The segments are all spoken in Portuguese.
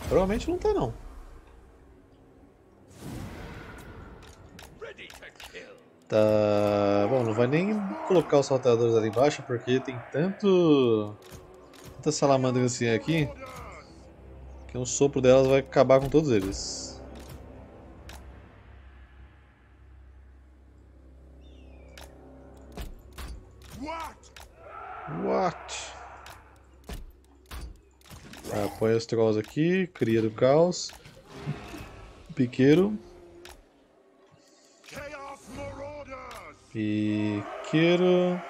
Provavelmente não tá não. Tá... Bom, não vai nem colocar os salteadores ali embaixo porque tem tanta salamandra assim aqui que um sopro delas vai acabar com todos eles. What? Tá, põe os trolls aqui, cria do caos. Piqueiro. Piqueiro.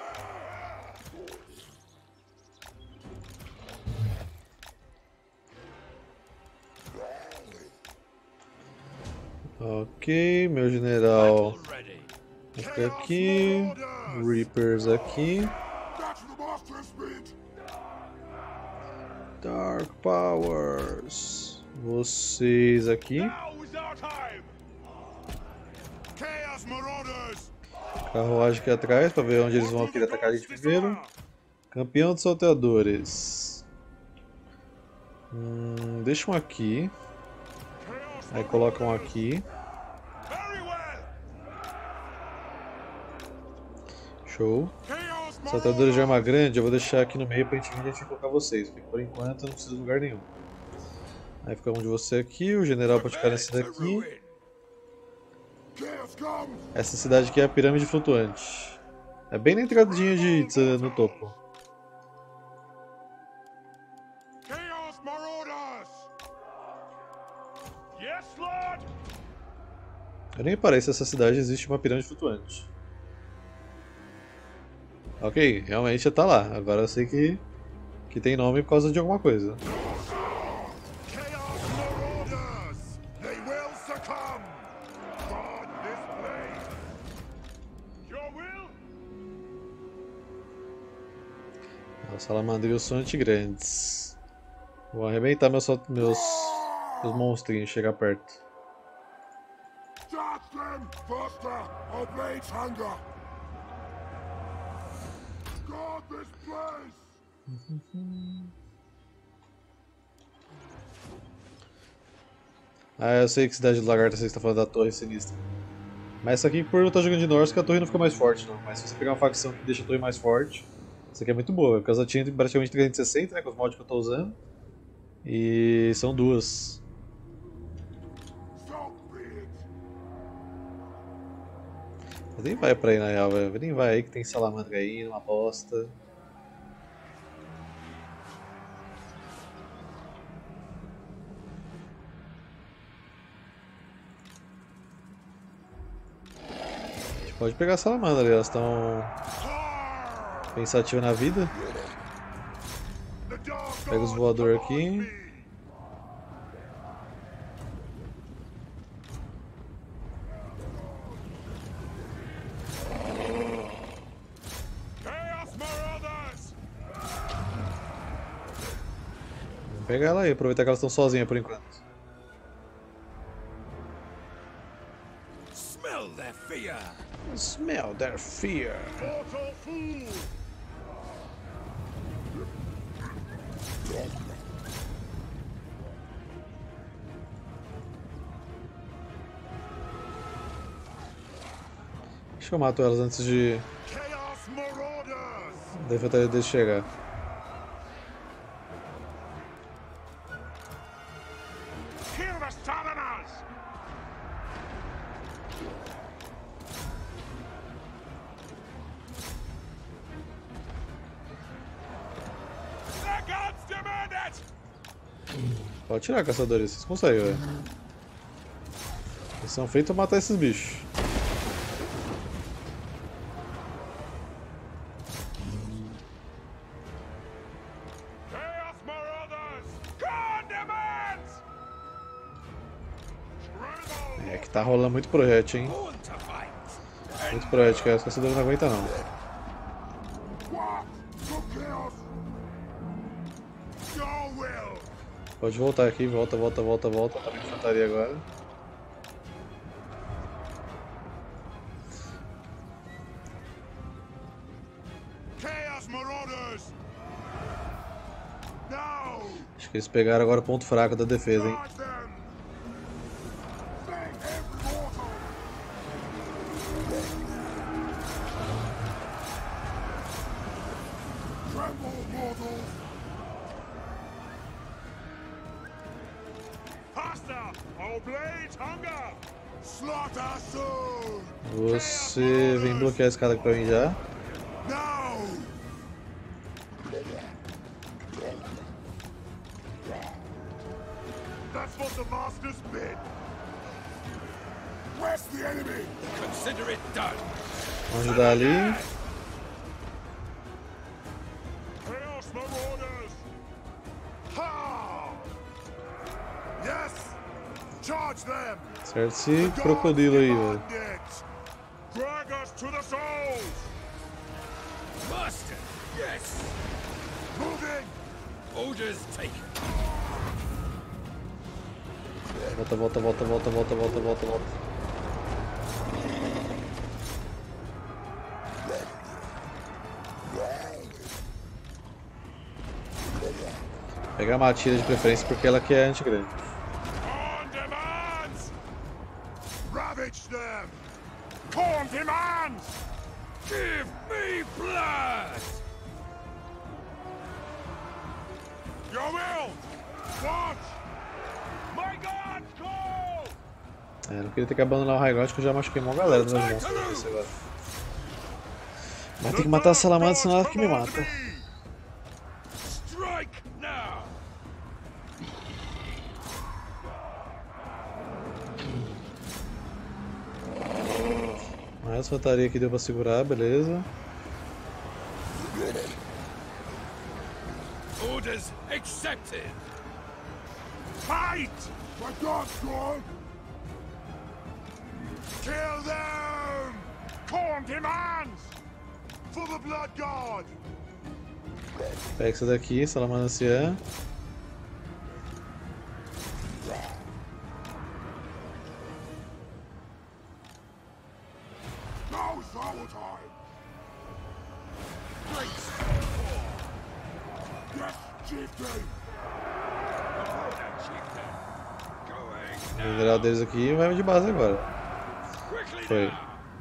Ok, meu general fica aqui. Reapers aqui. Dark Powers. Vocês aqui. Carruagem aqui atrás para ver onde eles vão querer atacar a gente primeiro. Campeão de salteadores. Deixa um aqui. Aí coloca um aqui. Show. Salteadores de arma grande eu vou deixar aqui no meio pra gente vir e a gente colocar vocês. Porque por enquanto eu não preciso de lugar nenhum. Aí fica um de você aqui, o general pode ficar nesse daqui. Essa cidade aqui é a pirâmide flutuante. É bem na entradinha de Itza no topo. Eu nem parei se essa cidade existe uma pirâmide flutuante. Ok, realmente tá lá. Agora eu sei que tem nome por causa de alguma coisa. Os salamandrios são antigrandes. Vou arrebentar meus monstrinhos chegar perto. Ah, eu sei que cidade de lagarta você está falando da torre sinistra. Mas essa aqui, por eu estar jogando de Norse, que a torre não fica mais forte, não. Mas se você pegar uma facção que deixa a torre mais forte, essa aqui é muito boa, porque ela tinha praticamente 360, né, com os mods que eu estou usando. E são duas. Mas nem vai pra aí na real, velho. Nem vai aí que tem salamandra aí, uma bosta. A gente pode pegar a salamandra ali, elas estão pensativas na vida. Pega os voadores aqui. Vamos pegar ela aí, aproveitar que elas estão sozinhas por enquanto. Smell their fear. Acho que eu mato elas antes da infantaria deles chegar. Pode tirar, caçadores, vocês conseguem, velho. Eles são feitos pra matar esses bichos. É que tá rolando muito projétil, hein? Muito projétil, que os caçadores não aguentam não. Pode voltar aqui, volta. Tá na infantaria agora. Acho que eles pegaram agora o ponto fraco da defesa, hein? Você vem bloquear a escada aqui pra mim já. Vamos ajudar ali. Certo esse crocodilo aí, velho. Volta, volta, volta, volta, volta, volta, volta, volta. Pega a Matilda de preferência porque ela que é anti-grande. Corn demands! Give me blood! Your will! Watch! My God, call! Não queria ter que abandonar o High Ground, que eu já machuquei uma galera dos meus monstros agora. Mas tem que matar a salamandra, senão ela que me mata. Strike now! Mais infantaria aqui deu pra segurar, beleza. Orders accepted! Fight! My God's gone! Kill them! Corn demands! For the Blood God! Pega essa daqui, salamandra anciã. O mineral deles aqui vai de base agora. Foi.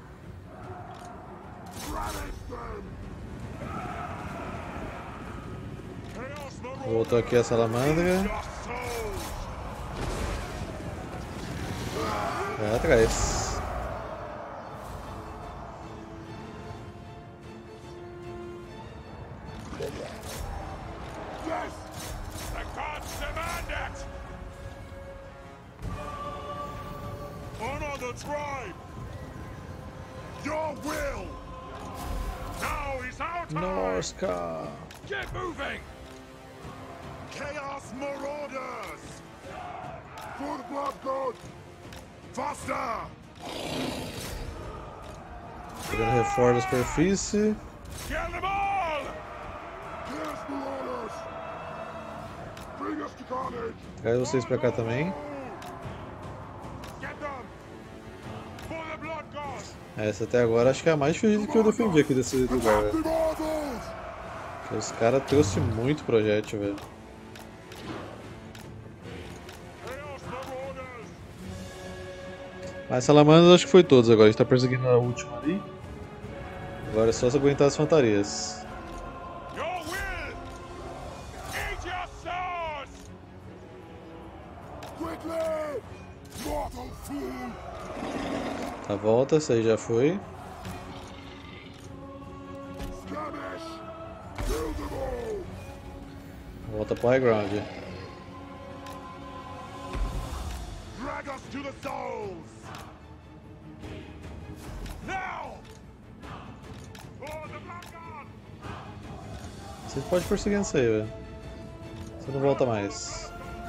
Voltou aqui a salamandra. Vai atrás. Norsca! Get moving! Chaos Marauders! For the Blood God! Faster! Pegando reforço da superfície. Kill them all! Chaos Marauders! Bring us to carnage! Traz vocês pra cá também. Get them! For the Blood God! Essa até agora acho que é a mais difícil que eu defendi aqui desse lugar, velho. Os caras trouxeram muito projétil, velho. Mas salamandras acho que foi todos agora. A gente tá perseguindo a última ali. Agora é só se aguentar as fantasias. A volta, essa aí já foi. Volta pro high ground. Você pode perseguir isso aí, velho. Você não volta mais.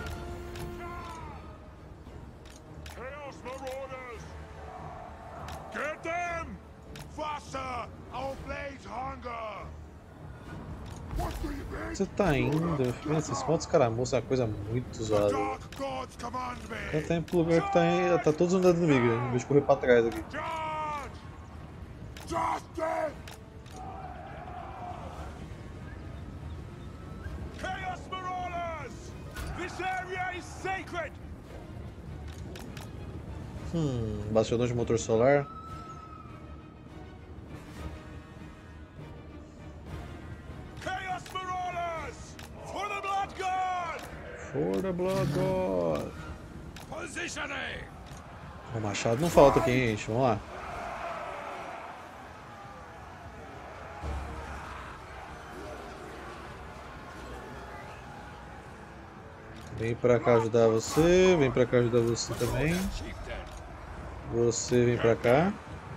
Você tá indo, esses pontos caramuços é uma coisa muito zoada. Ela tá indo pro lugar que tá todos andando inimigo, em vez de correr pra trás aqui. Bastidor de motor solar. Chaos Marauders! For the Blood God! For the Blood God. Positioning! O machado não falta aqui, hein, gente. Vamos lá. Vem pra cá ajudar você, vem pra cá ajudar você também. Chieftain! Você vem pra cá.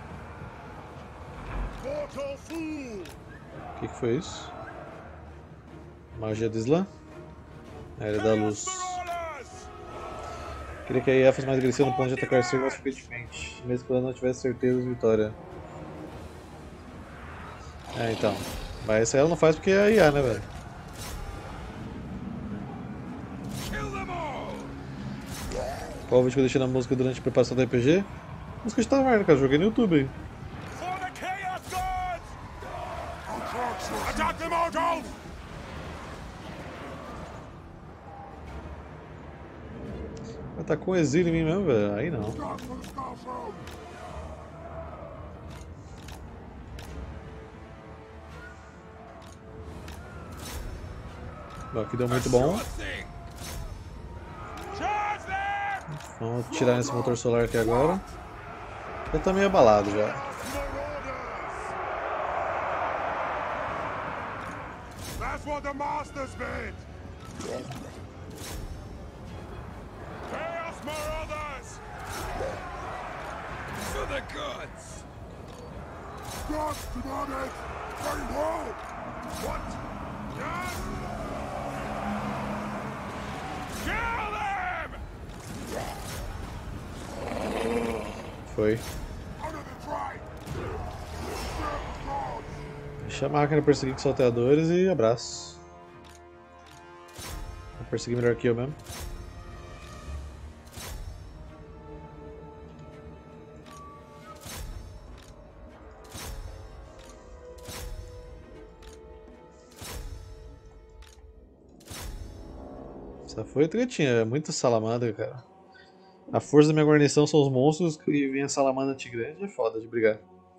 Mortal Fool! O que foi isso? Magia do Islã? Era da luz. Marauders! Queria que a IA fosse mais agressiva no ponto de atacar cerco mais frequentemente, mesmo que ela não tivesse certeza de vitória. É, então. Mas essa ela não faz porque é a IA, né, velho? Kill them all! Qual o vídeo que eu deixei na música durante a preparação do RPG? Música de taverna, cara. Joguei no YouTube aí. For the Chaos Gods! Attack them, Ordolf! Mas tá com exílio em mim mesmo, velho. Aí não. Bom, aqui deu muito bom. Charge them! Vamos tirar esse motor solar aqui agora. Já tá meio abalado já. Marauders! That's what the Masters bid! Chaos Marauders! For the gods! Gods demonic! Very well! What? Yes! Kill them! Foi. Out of the track! Deixa a máquina perseguir com salteadores e abraço. Vou perseguir melhor que eu mesmo. Essa foi tretinha, é muita salamandra, cara. A força da minha guarnição são os monstros e vem a salamandra antigrande, é foda de brigar.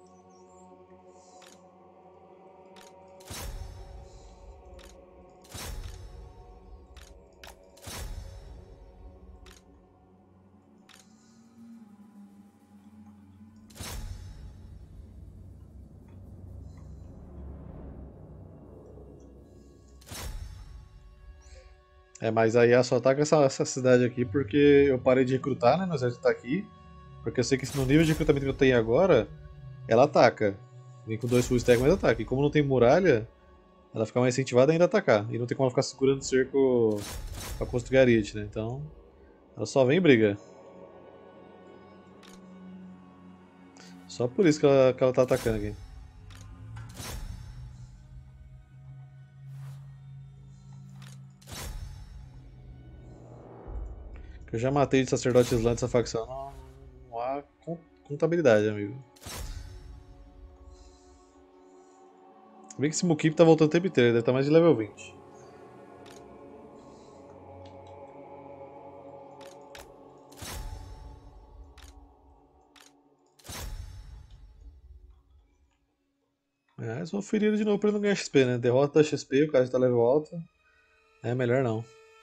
É, mas a IA só ataca essa cidade aqui porque eu parei de recrutar, né? Meu exército tá aqui. Porque eu sei que no nível de recrutamento que eu tenho agora, ela ataca. Vem com 2 full stack, mas ataca. E como não tem muralha, ela fica mais incentivada ainda a atacar. E não tem como ela ficar segurando o cerco pra construir arite, né? Então, ela só vem e briga. Só por isso que ela tá atacando aqui. Que eu já matei de sacerdote islã dessa facção. Não há contabilidade, amigo. Vê que esse Mukip tá voltando o tempo inteiro, ele deve estar mais de level 20. É, só ferir ele de novo pra ele não ganhar XP, né? Derrota da XP, o cara já tá level alto. É melhor não.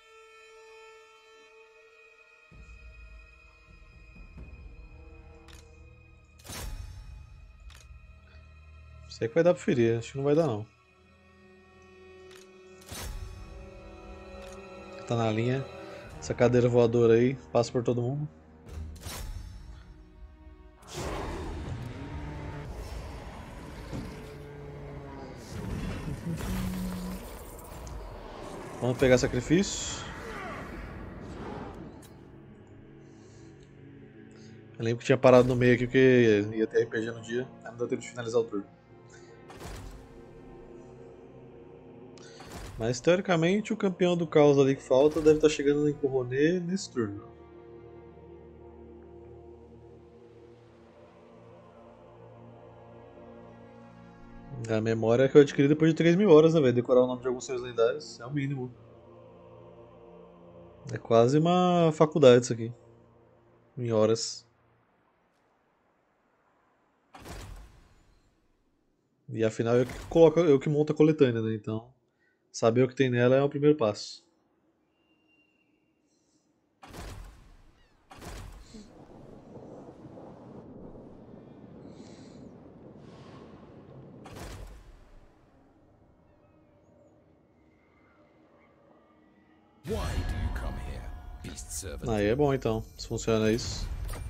Sei que vai dar pra ferir, acho que não vai dar não. Tá na linha. Essa cadeira voadora aí, passa por todo mundo. Vamos pegar sacrifício. Eu lembro que tinha parado no meio aqui porque ia ter RPG no dia, aí não deu tempo de finalizar o turno. Mas teoricamente o campeão do caos ali que falta deve estar chegando em Coronet nesse turno. A memória que eu adquiri depois de 3.000 horas, né, velho? Decorar o nome de alguns seres lendários é o mínimo. É quase uma faculdade isso aqui. Em horas. E afinal eu que coloco, eu que monto a coletânea, né? Então saber o que tem nela é o primeiro passo. Why do you come here, beast servant? Aí é bom então, se funciona isso.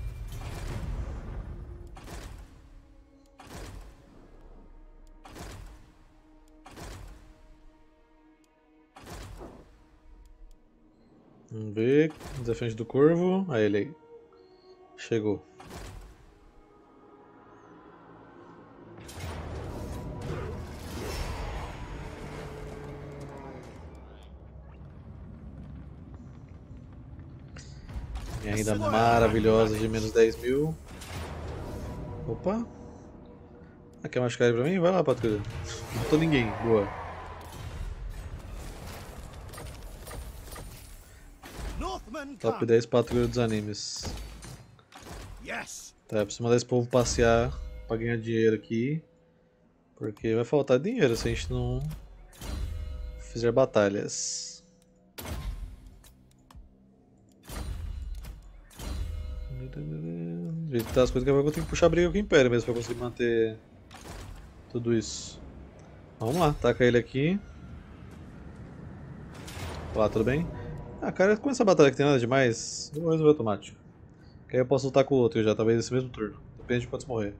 Vamos ver, desafiante do corvo, aí ele aí. Chegou. E ainda maravilhosa de menos 10.000. Opa! Ah, quer machucar ele pra mim? Vai lá, patrulha. Não matou ninguém, boa. Top 10 patrulha dos animes. Yes. Tá, preciso mandar esse povo passear pra ganhar dinheiro aqui. Porque vai faltar dinheiro se a gente não fizer batalhas. Do jeito que tá as coisas, que eu vou ter que puxar briga com o Império mesmo pra conseguir manter tudo isso. Vamos lá, taca ele aqui. Olá, tudo bem? Ah, cara, com essa batalha que tem nada demais, eu vou resolver automático. Que aí eu posso lutar com o outro já, talvez nesse mesmo turno. Depende de quantos morrer.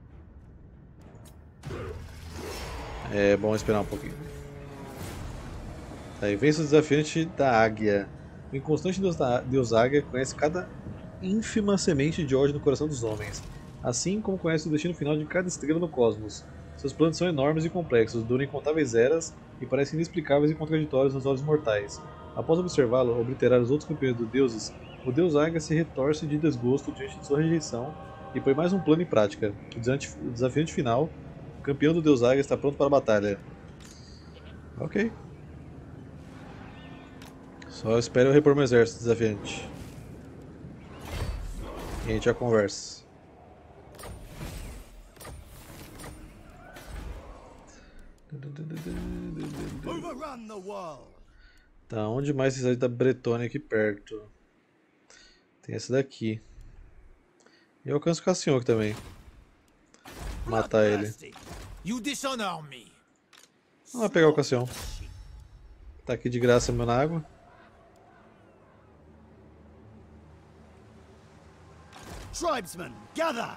É bom esperar um pouquinho. Aí, vence o desafiante da águia. O inconstante deus águia conhece cada ínfima semente de ódio no coração dos homens, assim como conhece o destino final de cada estrela no cosmos. Seus planos são enormes e complexos, duram incontáveis eras e parecem inexplicáveis e contraditórios nos olhos mortais. Após observá-lo obliterar os outros campeões dos deuses, o deus águia se retorce de desgosto diante de sua rejeição e põe mais um plano em prática. O desafiante final, o campeão do deus águia, está pronto para a batalha. Ok. Só espero eu repor meu exército, desafiante. E a gente já conversa. Overrun the world. Tá, onde mais cidade da Bretônia aqui perto? Tem essa daqui. E eu alcanço o Cassio aqui também. Matar ele. You dishonor me. Vamos lá pegar o Cassio. Tá aqui de graça meu na água. Tribesmen, gather.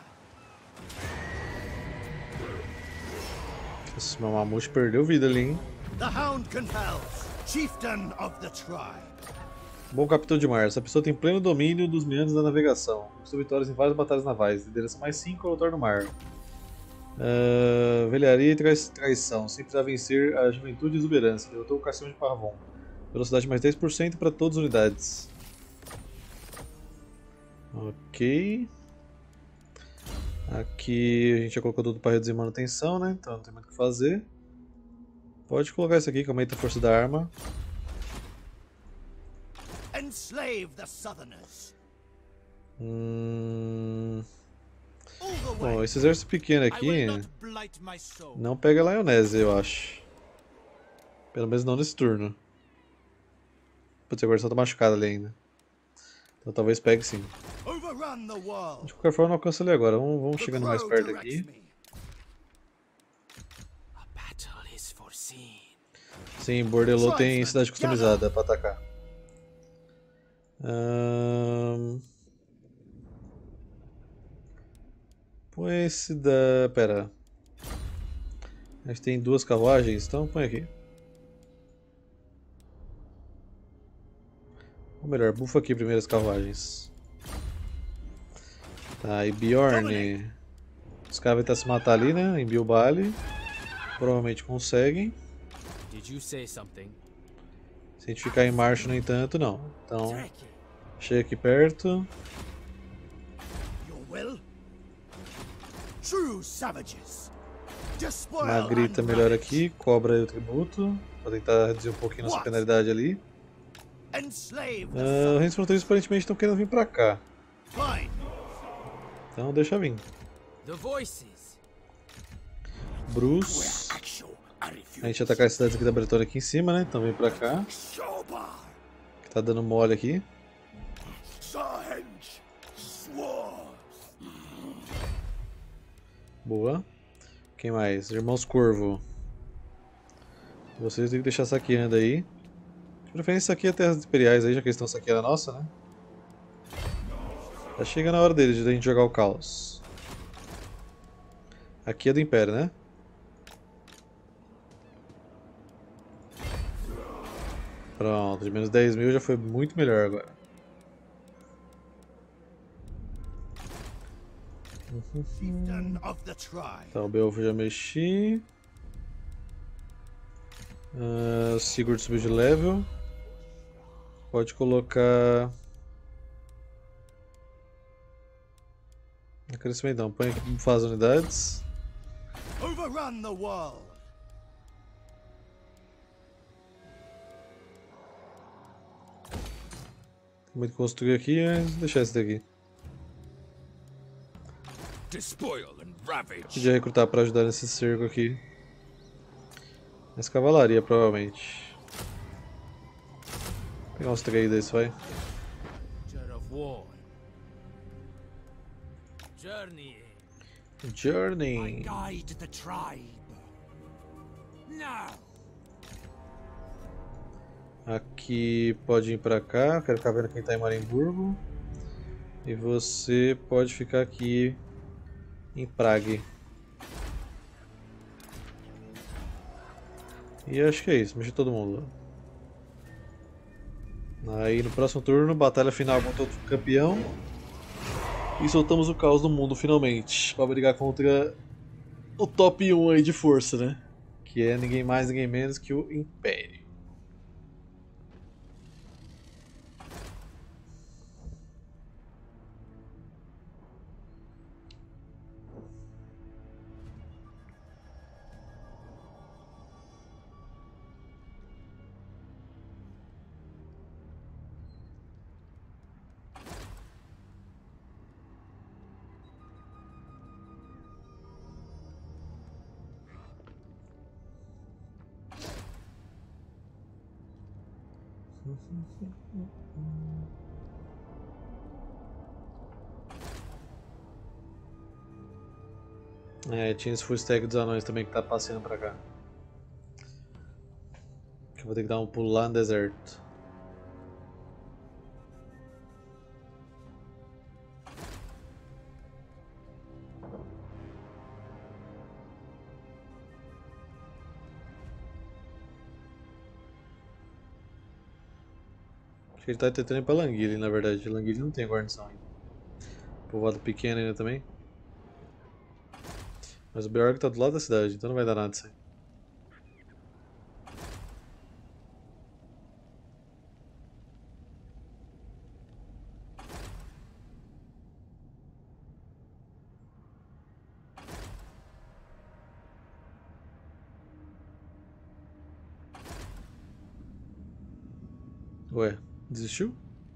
Esse meu mamute perdeu vida ali, hein? The Hound compels, chieftain of the tribe. Bom capitão de mar, essa pessoa tem pleno domínio dos meandros da navegação. Conquistou vitórias em várias batalhas navais. Liderança mais 5 ao lutar no mar. Velharia e traição. Sempre a vencer a juventude e exuberância. Derrotou o Cassio de Parvon. Velocidade mais 10% para todas as unidades. Ok. Aqui a gente já colocou tudo para reduzir manutenção, né? Então não tem muito o que fazer. Pode colocar isso aqui que aumenta a força da arma. Enslave the Southerners. Bom, esse exército pequeno aqui não pega a Lionese, eu acho. Pelo menos não nesse turno. Putz, agora só tá machucado ali ainda. Então talvez pegue sim. De qualquer forma, não alcança ali agora. Vamos chegando mais perto aqui. Sim, Bordelô tem cidade customizada pra atacar. Põe esse da... Pera. A gente tem duas carruagens, então põe aqui. Ou melhor, bufa aqui primeiro as carruagens. Tá, e Bjorn. Os caras vão tentar se matar ali, né? Em Bilbali. Provavelmente conseguem. Se a gente ficar em marcha, no entanto, não. Então, chega aqui perto. Magrita melhor aqui, cobra aí o tributo. Pra tentar reduzir um pouquinho nossa penalidade ali. Os reinos fronteiriços aparentemente estão querendo vir pra cá. Então deixa vir. Bruce. A gente atacar as cidades aqui da Bretônia aqui em cima, né? Então vem pra cá. Que tá dando mole aqui. Boa. Quem mais? Irmãos Corvo. Vocês têm que deixar saqueando aí. De preferência saqueia terras imperiais aí, já que eles estão saqueando a nossa, né? Tá chegando a hora deles de a gente jogar o caos. Aqui é do Império, né? Pronto, de menos 10 mil já foi muito melhor agora. Tá, o Beowulf já mexi. O Sigurd subiu de level. Pode colocar... Crescimento não, põe aqui para bufar as unidades. Overrun the world. Tem muito que construir aqui, mas vou deixar esse daqui. Despoil and ravage. Podia recrutar para ajudar nesse cerco aqui. Mas cavalaria, provavelmente. Vou pegar uns 3 desses, vai. Journey. Guide the tribe. Now. Aqui pode ir pra cá, quero ficar vendo quem tá em Marimburgo. E você pode ficar aqui em Prague. E acho que é isso, mexer todo mundo lá. Aí no próximo turno, batalha final contra outro campeão. E soltamos o caos do mundo finalmente, para brigar contra o top 1 aí de força, né? Que é ninguém mais, ninguém menos que o Império. É, tinha esse full stack dos anões também que tá passeando pra cá. Que eu vou ter que dar um pulo lá no deserto. Acho que ele tá tentando ir pra Languile, na verdade. Languile não tem guarnição ainda. Povoado pequeno ainda também. Mas o Beorg tá do lado da cidade, então não vai dar nada isso aí. Ué, desistiu?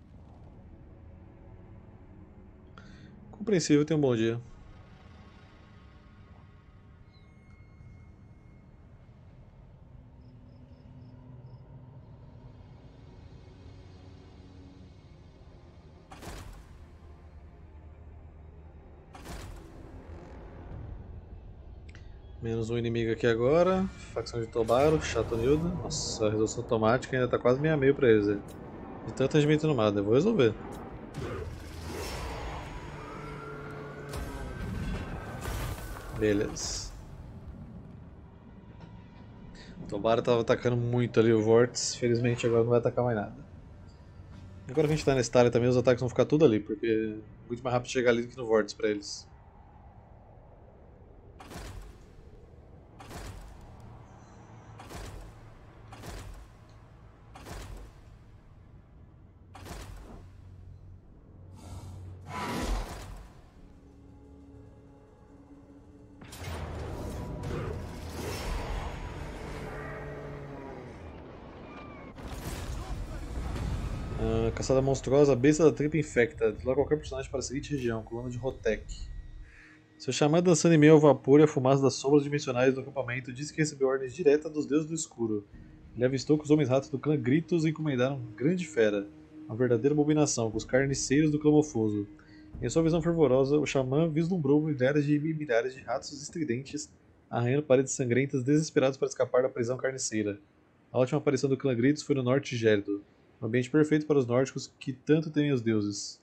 Compreensível, tenha um bom dia. Menos um inimigo aqui agora. Facção de Tobaro, Chatonilda. Nossa, a resolução automática ainda tá quase meio a meio pra eles. Né? De tanto regimento no mapa, eu vou resolver. Beleza. Tobaro tava atacando muito ali o Vortex, felizmente agora não vai atacar mais nada. Agora que a gente tá nessa área também, os ataques vão ficar tudo ali, porque é muito mais rápido chegar ali do que no Vortex pra eles. Caçada monstruosa, besta da tripa infecta. Desloca qualquer personagem para a seguinte região, coluna de Rotek. Seu xamã dançando em meio ao vapor e a fumaça das sombras dimensionais do acampamento disse que recebeu ordens diretas dos deuses do escuro. Ele avistou que os homens-ratos do clã Gritos encomendaram uma grande fera, uma verdadeira abominação, com os carniceiros do clã Mofoso. Em sua visão fervorosa, o xamã vislumbrou milhares de ratos estridentes arranhando paredes sangrentas desesperados para escapar da prisão carniceira. A última aparição do clã Gritos foi no norte gélido, um ambiente perfeito para os nórdicos que tanto temem os deuses.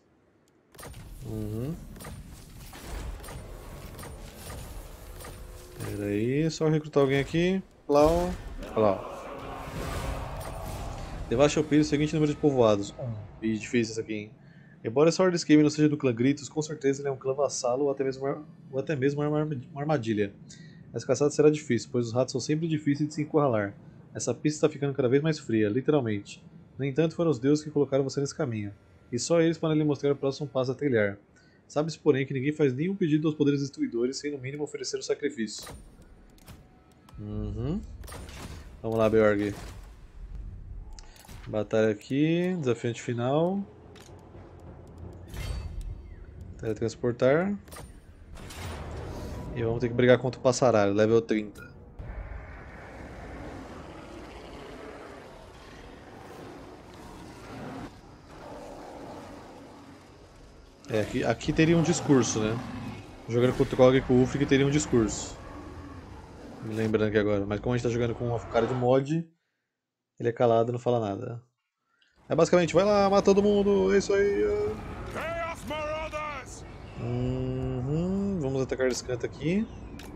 Pera aí, só recrutar alguém aqui. Plau, plau. Devaste ao Pires o seguinte número de povoados. E difícil isso aqui, hein? Embora essa Horde Scheme não seja do clã Gritos, com certeza ele é um clã vassalo ou até mesmo uma armadilha. Essa caçada será difícil, pois os ratos são sempre difíceis de se encurralar. Essa pista está ficando cada vez mais fria, literalmente. No entanto, foram os deuses que colocaram você nesse caminho, e só eles podem lhe mostrar o próximo passo a trilhar. Sabe-se, porém, que ninguém faz nenhum pedido aos poderes destruidores sem no mínimo oferecer o sacrifício. Vamos lá, Beorg. Batalha aqui, desafiante final. Teletransportar. E vamos ter que brigar contra o Passaralho, level 30. Aqui teria um discurso, né? Jogando contra o Krog e com o Ulfric teria um discurso. Me lembrando aqui agora. Mas como a gente tá jogando com um cara de mod, ele é calado e não fala nada. É basicamente, vai lá, mata todo mundo, é isso aí. Vamos atacar esse canto aqui.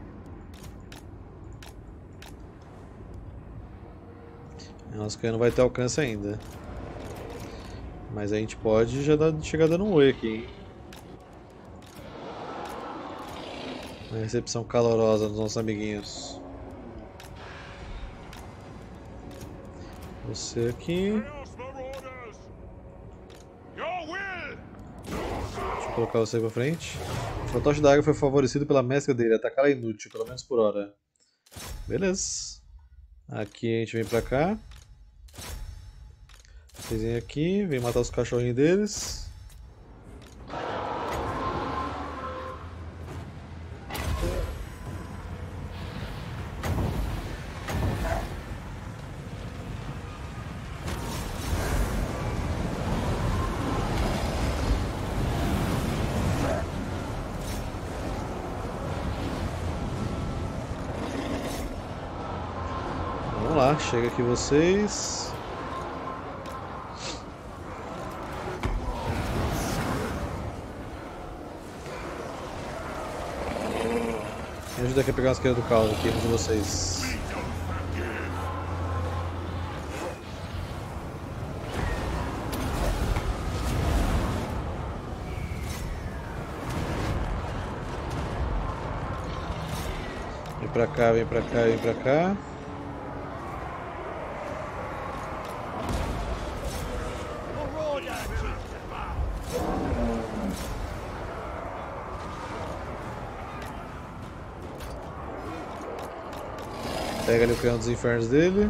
Nosso canhão não vai ter alcance ainda. Mas a gente pode já chegar dando um oi aqui, hein? Uma recepção calorosa dos nossos amiguinhos. Você aqui. Deixa eu colocar você pra frente. O fantoche da água foi favorecido pela mescla dele. Atacar é inútil, pelo menos por hora. Beleza. Aqui a gente vem pra cá. Vocês vêm aqui, vem matar os cachorrinhos deles. Vamos lá, chega aqui vocês. Me ajuda aqui a pegar umas queiras do caos aqui de vocês. Vem pra cá, vem pra cá, vem pra cá. Pega ali o canhão dos infernos dele.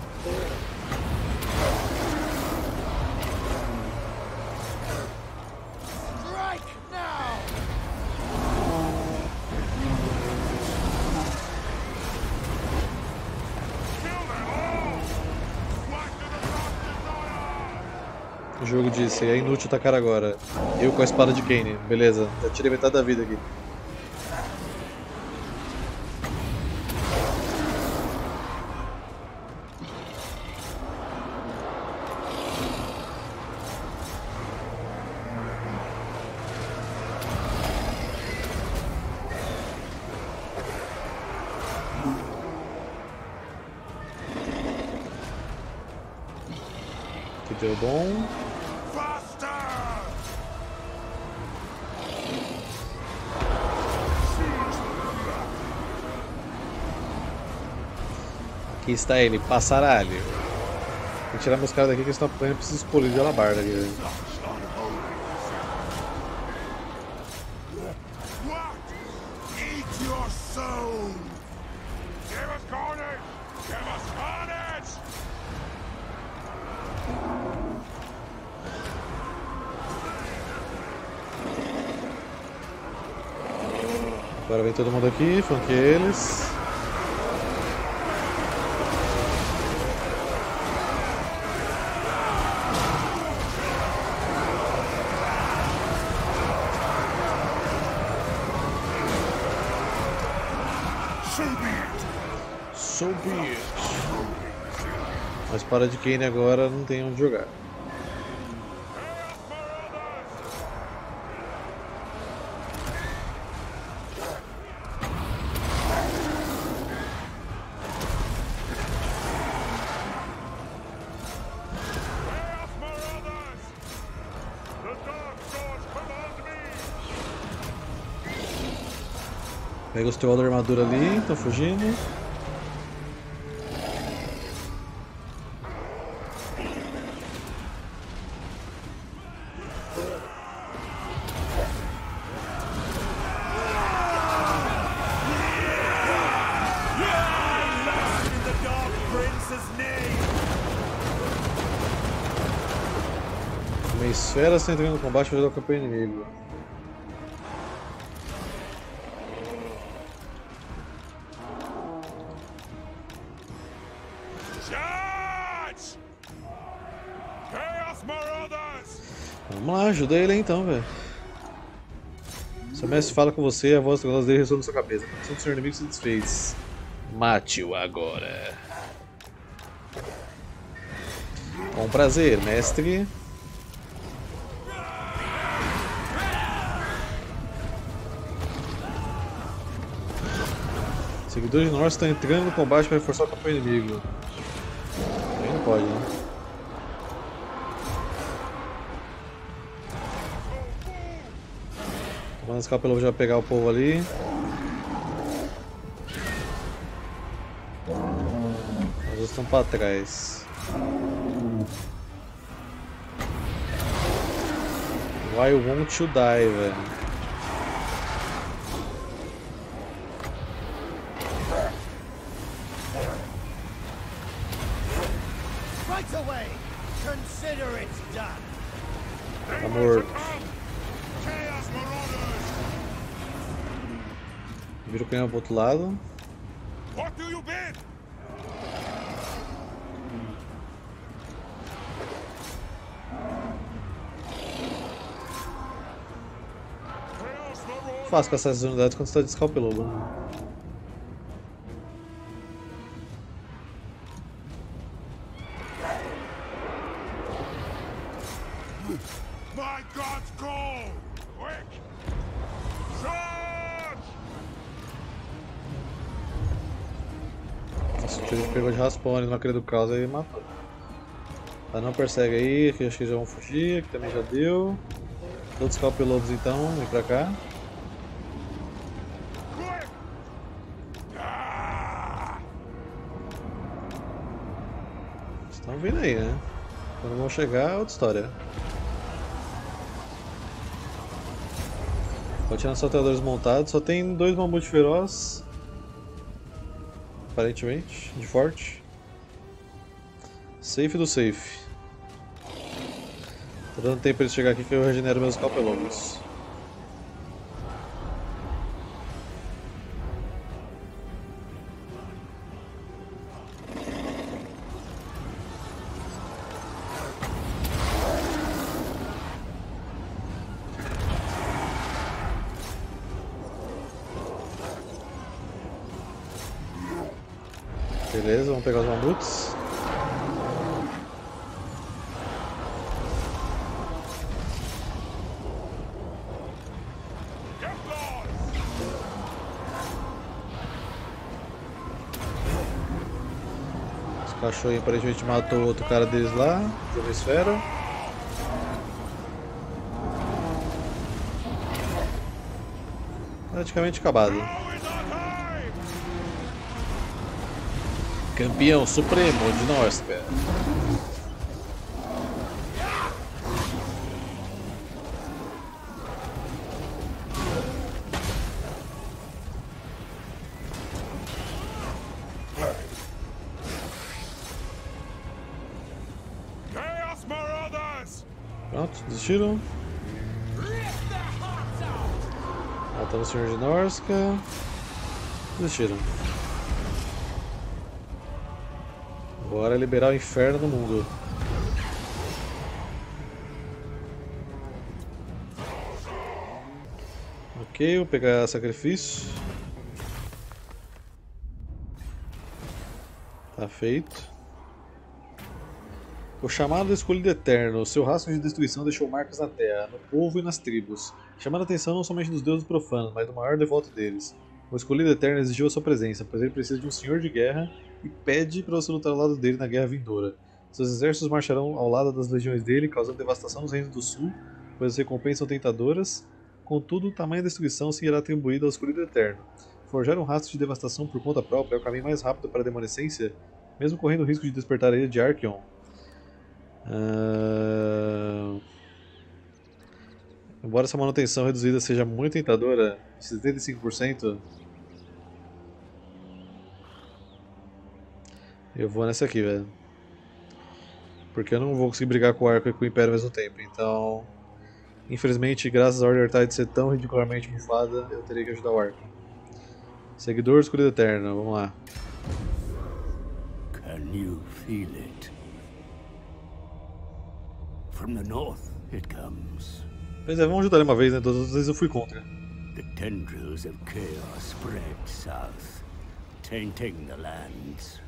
O jogo disse, é inútil atacar agora. Eu com a espada de Kaine. Beleza, já tirei metade da vida aqui. Que deu bom. Aqui está ele, Passaralho. Tem que tirar meus caras daqui que eles estão apanhando, preciso expolir de alabarda aqui. Agora vem todo mundo aqui, flanque eles. So be it. Mas para de Kane agora não tem onde jogar. Pega os trolls da armadura ali, estão fugindo. Uma esfera está entrando no combate para ajudar o campeão inimigo. Vamos lá, ajuda ele então, velho. Seu mestre fala com você e a voz dele ressoa na sua cabeça. A condição do seu inimigo se desfez. Mate-o agora. Com prazer, mestre. Seguidores de Norse estão entrando no combate para reforçar o campeão inimigo. Aí não pode, né? Tomando esse capelão já vai pegar o povo ali. Os outros estão para trás. Why won't you die, velho? Tá morto. Vira o canhão pro outro lado. Fácil caçar essas unidades quando você está de Scalpelobo. Nossa, o tiro pegou de raspão ali na cria do caos e matou. Tá, não persegue aí, aqui acho que já vão fugir, aqui também já deu. Todos os Scalpelobos então, vem pra cá. Estão vindo aí, né? Quando vão chegar, é outra história. Pode tirar os salteadores montados, só tem 2 mamutes ferozes. Aparentemente, de forte. Safe do safe. Tô dando tempo pra eles chegar aqui que eu regenero meus Scalpelobos. Beleza, vamos pegar os mamutes. Os cachorros aparentemente matou o outro cara deles lá, jogou esfera. Praticamente acabado. Campeão supremo de Norse, cara. Pronto, desistiram. Matamos o Senhor de Norsca. Desistiram. Agora é liberar o inferno no mundo. Ok, vou pegar sacrifício. Tá feito. O chamado escolhido eterno, seu rastro de destruição deixou marcas na terra, no povo e nas tribos, chamando a atenção não somente dos deuses profanos, mas do maior devoto deles. O escolhido eterno exigiu a sua presença, pois ele precisa de um senhor de guerra e pede para você lutar ao lado dele na guerra vindoura. Seus exércitos marcharão ao lado das legiões dele, causando devastação nos reinos do sul, pois as recompensas são tentadoras. Contudo, tamanha destruição seguirá atribuída ao escolhido eterno. Forjar um rastro de devastação por conta própria é o caminho mais rápido para a demonescência, mesmo correndo o risco de despertar a ira de Archeon. Embora essa manutenção reduzida seja muito tentadora, 75%, eu vou nessa aqui, velho. Porque eu não vou conseguir brigar com o Arco e com o Império ao mesmo tempo, então... Infelizmente, graças à Order Tide ser tão ridicularmente bufada, eu teria que ajudar o Arco. Seguidor do Escuridão Eterno, vamos lá. Can you feel it? From the north it comes. Pois é, vamos ajudar ele uma vez, né? Todas as vezes eu fui contra. The tendrils of chaos spread south, tainting the lands.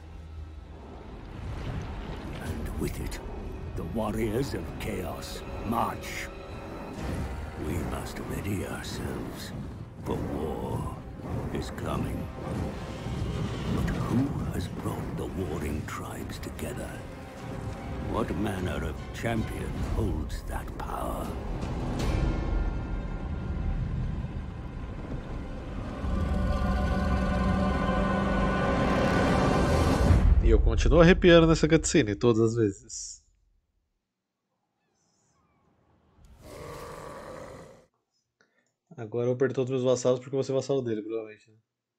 And with it, the warriors of chaos march. We must ready ourselves, for war is coming. But who has brought the warring tribes together? What manner of champion holds that power? E eu continuo arrepiando nessa cutscene todas as vezes. Agora eu vou perder todos os meus vassalos porque eu vou ser vassalo dele, provavelmente.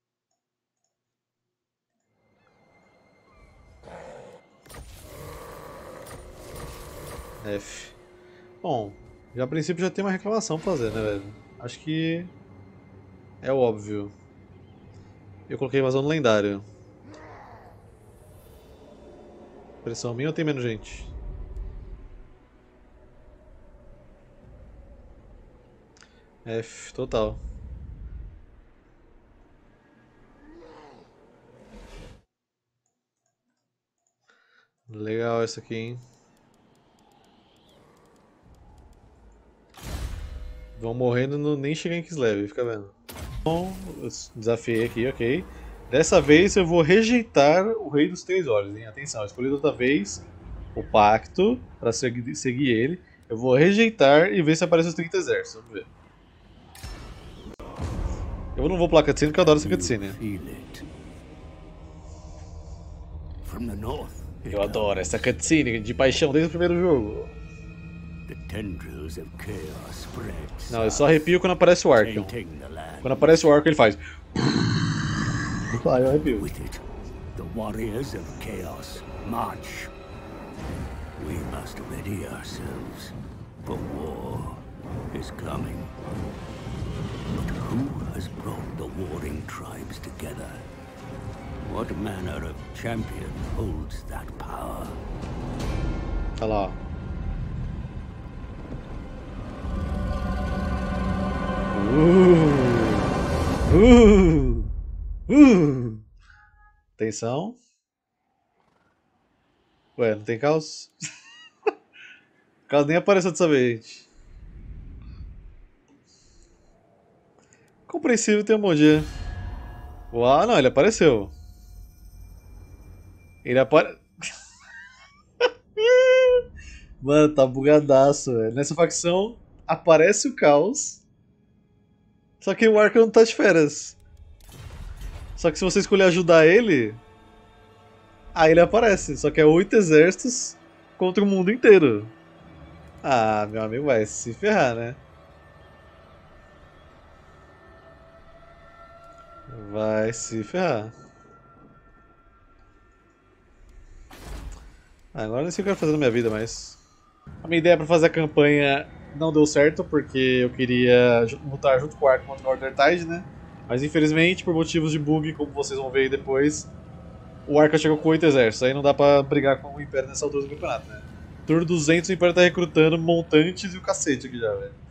F. Bom, já a princípio já tem uma reclamação pra fazer, né, velho? Acho que é óbvio. Eu coloquei invasão no lendário. Pressão minha ou tem menos gente? F, total. Legal essa aqui, hein? Vão morrendo no nem chegar em Kislev, fica vendo. Bom, desafiei aqui, ok. Dessa vez eu vou rejeitar o Rei dos Três Olhos, hein? Atenção, escolhi outra vez o pacto para seguir ele. Eu vou rejeitar e ver se aparece os 30 exércitos, vamos ver. Eu não vou pular cutscene porque eu adoro essa cutscene. Eu adoro essa cutscene de paixão desde o primeiro jogo. Não, eu só arrepio quando aparece o Archeon. Quando aparece o Archeon ele faz... Ah, eu arrepio. The warriors of chaos march. We must ready ourselves, for war is coming. But who has brought the warring tribes together? What manner of champion holds that power? Olha lá. Atenção. Ué, não tem caos? O caos nem apareceu dessa vez. Compreensível ter um bom dia. Uau, não, ele apareceu. Ele apareceu. Mano, tá bugadaço, velho. Nessa facção aparece o caos. Só que o Arca não tá de férias. Só que se você escolher ajudar ele, aí ele aparece. Só que é 8 exércitos contra o mundo inteiro. Ah, meu amigo, vai se ferrar, né? Vai se ferrar. Agora não sei o que eu quero fazer na minha vida, mas... A minha ideia pra fazer a campanha não deu certo, porque eu queria lutar junto com o Ark contra o Order Tide, né? Mas infelizmente, por motivos de bug, como vocês vão ver aí depois, o Arca chegou com 8 exércitos, aí não dá pra brigar com o Império nessa altura do campeonato, né? Turno 200, o Império tá recrutando montantes e o cacete aqui já, velho.